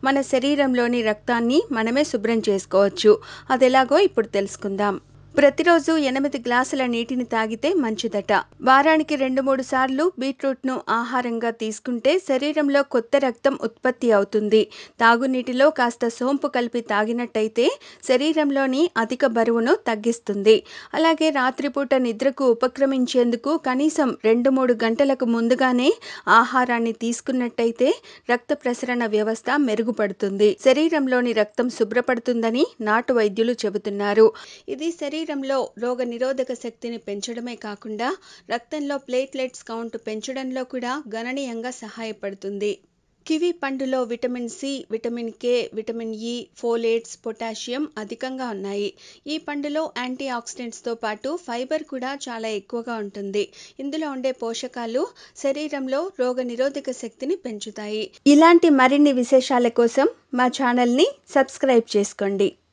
మన శరీరంలోని రక్తాన్ని మనమే శుభ్రం చేసుకోవచ్చు. అదెలాగో ఇప్పుడు తెలుసుకుందాం. ప్రతిరోజు 8 గ్లాసుల నీటిని తాగితే మంచిదట. వారానికి 2-3 సార్లు బీట్రూట్ను ఆహారంగా తీసుకుంటే శరీరంలో కొత్త రక్తం ఉత్పత్తి అవుతుంది. తాగునీటిలో కాస్త సోంపు కలిపి తాగినట్టయితే శరీరంలోని అధిక బరువును తగ్గిస్తుంది. అలాగే రాత్రిపూట నిద్రకు ఉపక్రమించేందుకు కనీసం 2-3 గంటలకు ముందుగానే ఆహారాన్ని తీసుకున్నట్టయితే రక్త ప్రసరణ వ్యవస్థ మెరుగుపడుతుంది. శరీరంలోని రక్తం శుభ్రపడుతుందని నాటు వైద్యులు చెబుతున్నారు. ఇది శరీరంలో రోగ నిరోధక శక్తిని పెంచడమే కాకుండా రక్తంలో ప్లేట్లెట్స్ కౌంట్ పెంచడంలో కూడా గణనీయంగా సహాయపడుతుంది. కివి పండులో vitamin C, vitamin K, vitamin E, folates, potassium అధికంగా ఉన్నాయి. ఈ పండులో యాంటీ ఆక్సిడెంట్స్తో పాటు ఫైబర్ కూడా చాలా ఎక్కువగా ఉంటుంది. ఇందులో ఉండే పోషకాలు శరీరంలో రోగ నిరోధక శక్తిని పెంచుతాయి. ఇలాంటి మరిన్ని విశేషాల కోసం మా ఛానల్ని సబ్స్క్రైబ్ చేసుకోండి.